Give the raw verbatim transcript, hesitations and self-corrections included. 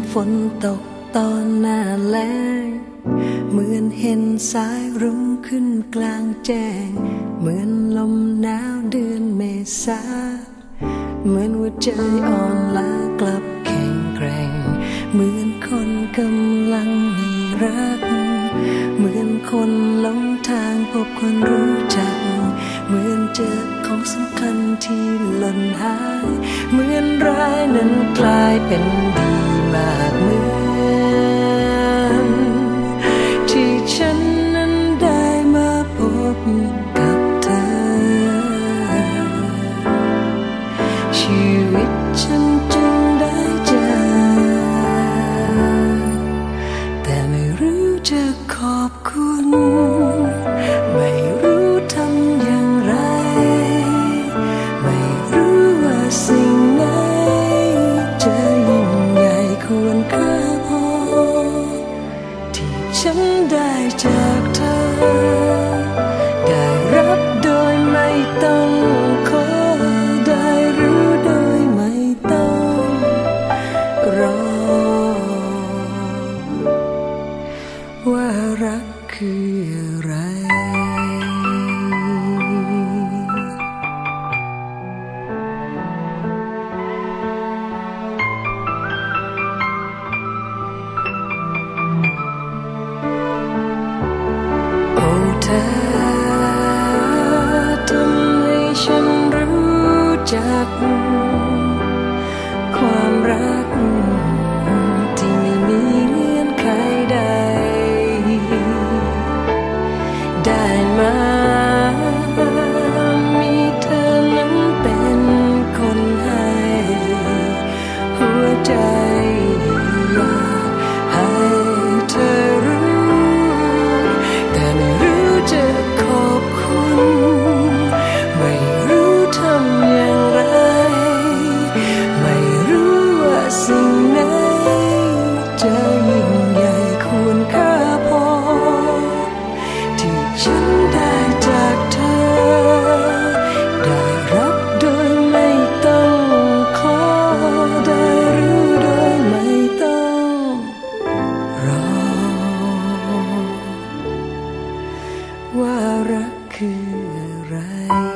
ฝนตกตอนหน้าแล้งเหมือนเห็นสายรุ้งขึ้นกลางแจ้งเหมือนลมหนาวเดือนเมษาเหมือนหัวใจอ่อนล้ากลับแข็งแกร่งเหมือนคนกำลังมีรักเหมือนคนหลงทางพบคนรู้จักเหมือนเจอของสำคัญที่หล่นหายเหมือนร้ายนั้นกลายเป็นดีมากเหมือนที่ฉันนั้นได้มาพบกับเธอชีวิตฉันจึงได้เจอแต่ไม่รู้จะขอบคุณไม่รู้ทำอย่างไรไม่รู้ว่าสิ่งไหนจะยิ่งใหญ่ควรค่าพอที่ฉันได้จากเธอได้รับโดยไม่ต้องขอได้รู้โดยไม่ต้องรอว่ารักคืออะไรโอ้เธอทำให้ฉันรู้จักความรักที่ไม่มีเงื่อนไขใดได้มามีเธอนั้นเป็นคนให้หัวใจอยากให้เธอรู้แต่ไม่รู้จะขอบคุณไม่รู้ทำอย่างไรไม่รู้ว่าสิ่งไหนจะยิ่งใหญ่ควรค่าพอที่ฉันได้จากเธอได้รับโดยไม่ต้องขอได้รู้โดยไม่ต้องรอว่ารักคืออะไร